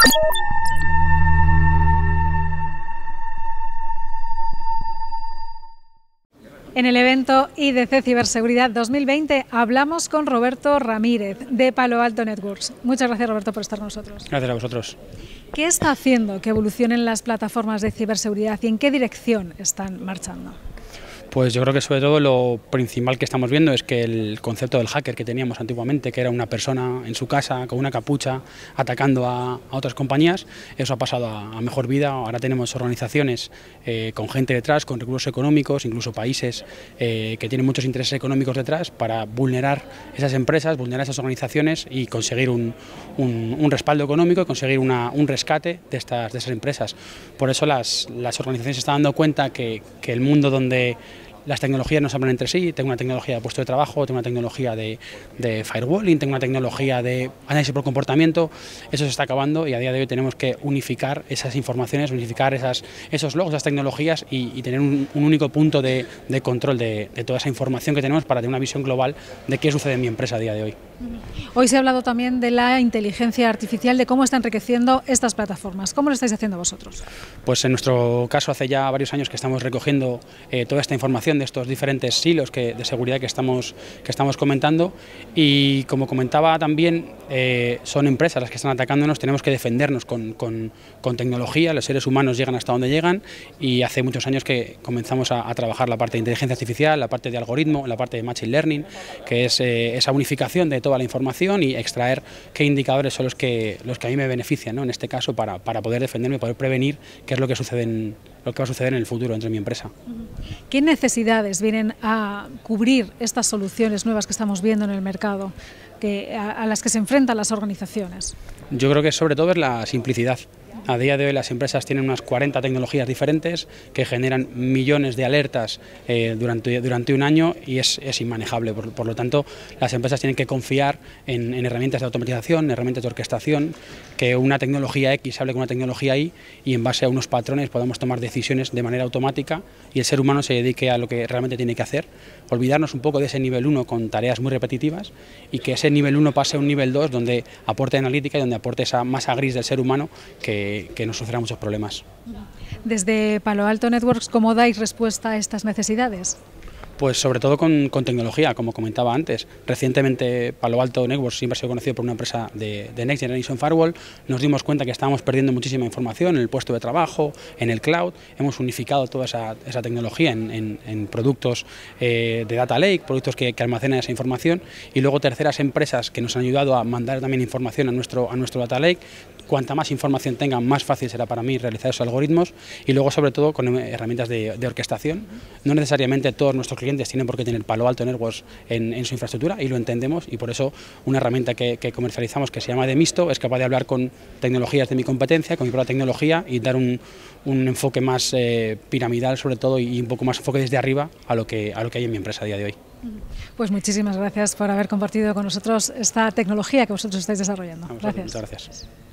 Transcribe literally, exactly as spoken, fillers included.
En el evento I D C Ciberseguridad dos mil veinte hablamos con Roberto Ramírez de Palo Alto Networks. Muchas gracias, Roberto, por estar con nosotros. Gracias a vosotros. ¿Qué está haciendo que evolucionen las plataformas de ciberseguridad y en qué dirección están marchando? Pues yo creo que sobre todo lo principal que estamos viendo es que el concepto del hacker que teníamos antiguamente, que era una persona en su casa con una capucha atacando a, a otras compañías, eso ha pasado a, a mejor vida. Ahora tenemos organizaciones eh, con gente detrás, con recursos económicos, incluso países eh, que tienen muchos intereses económicos detrás para vulnerar esas empresas, vulnerar esas organizaciones y conseguir un, un, un respaldo económico y conseguir una, un rescate de, estas, de esas empresas. Por eso las, las organizaciones se están dando cuenta que, que el mundo donde las tecnologías no se hablan entre sí, tengo una tecnología de puesto de trabajo, tengo una tecnología de, de firewalling, tengo una tecnología de análisis por comportamiento, eso se está acabando y a día de hoy tenemos que unificar esas informaciones, unificar esas, esos logs, esas tecnologías y, y tener un, un único punto de, de control de, de toda esa información que tenemos para tener una visión global de qué sucede en mi empresa a día de hoy. Hoy se ha hablado también de la inteligencia artificial, de cómo está enriqueciendo estas plataformas. ¿Cómo lo estáis haciendo vosotros? Pues en nuestro caso hace ya varios años que estamos recogiendo eh, toda esta información de estos diferentes silos que, de seguridad que estamos, que estamos comentando y como comentaba también eh, son empresas las que están atacándonos, tenemos que defendernos con, con, con tecnología, los seres humanos llegan hasta donde llegan y hace muchos años que comenzamos a, a trabajar la parte de inteligencia artificial, la parte de algoritmo, la parte de machine learning, que es eh, esa unificación de toda la información y extraer qué indicadores son los que, los que a mí me benefician, ¿no? En este caso para, para poder defenderme, poder prevenir qué es lo que sucede en, lo que va a suceder en el futuro entre mi empresa. ¿Qué necesidades vienen a cubrir estas soluciones nuevas que estamos viendo en el mercado, que, a, a las que se enfrentan las organizaciones? Yo creo que sobre todo es la simplicidad. A día de hoy las empresas tienen unas cuarenta tecnologías diferentes que generan millones de alertas eh, durante, durante un año y es, es inmanejable. Por, por lo tanto, las empresas tienen que confiar en, en herramientas de automatización, en herramientas de orquestación, que una tecnología X hable con una tecnología Y y en base a unos patrones podamos tomar decisiones de manera automática y el ser humano se dedique a lo que realmente tiene que hacer. Olvidarnos un poco de ese nivel uno con tareas muy repetitivas y que ese nivel uno pase a un nivel dos donde aporte analítica y donde aporte esa masa gris del ser humano que que nos sufrirá muchos problemas. Desde Palo Alto Networks, ¿cómo dais respuesta a estas necesidades? Pues sobre todo con, con tecnología, como comentaba antes. Recientemente Palo Alto Networks siempre ha sido conocido por una empresa de, de Next Generation Firewall. Nos dimos cuenta que estábamos perdiendo muchísima información en el puesto de trabajo, en el cloud. Hemos unificado toda esa, esa tecnología en, en, en productos eh, de Data Lake, productos que, que almacenan esa información. Y luego terceras empresas que nos han ayudado a mandar también información a nuestro, a nuestro Data Lake. Cuanta más información tengan, más fácil será para mí realizar esos algoritmos y luego sobre todo con herramientas de, de orquestación. No necesariamente todos nuestros clientes tienen por qué tener Palo Alto Networks en, en su infraestructura y lo entendemos y por eso una herramienta que, que comercializamos que se llama Demisto es capaz de hablar con tecnologías de mi competencia, con mi propia tecnología y dar un, un enfoque más eh, piramidal sobre todo y un poco más enfoque desde arriba a lo que, a lo que hay en mi empresa a día de hoy. Pues muchísimas gracias por haber compartido con nosotros esta tecnología que vosotros estáis desarrollando. Vamos, gracias. Muchas gracias.